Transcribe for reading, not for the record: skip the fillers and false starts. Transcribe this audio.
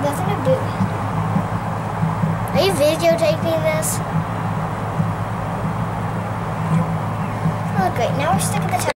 nothing to do. Are you videotaping this? Oh, great. Now we're stuck at the top.